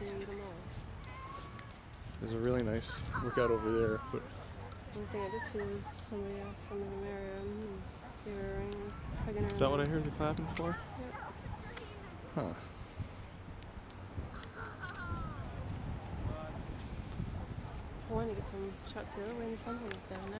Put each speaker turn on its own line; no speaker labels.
can eat them all.
There's a really nice lookout over there, but
One thing I did see was somebody else in the area. They were running with hugging
is that what I heard the clapping for?
Yep.
Huh.
I wanted to get some shots the other way, and the sun was down now.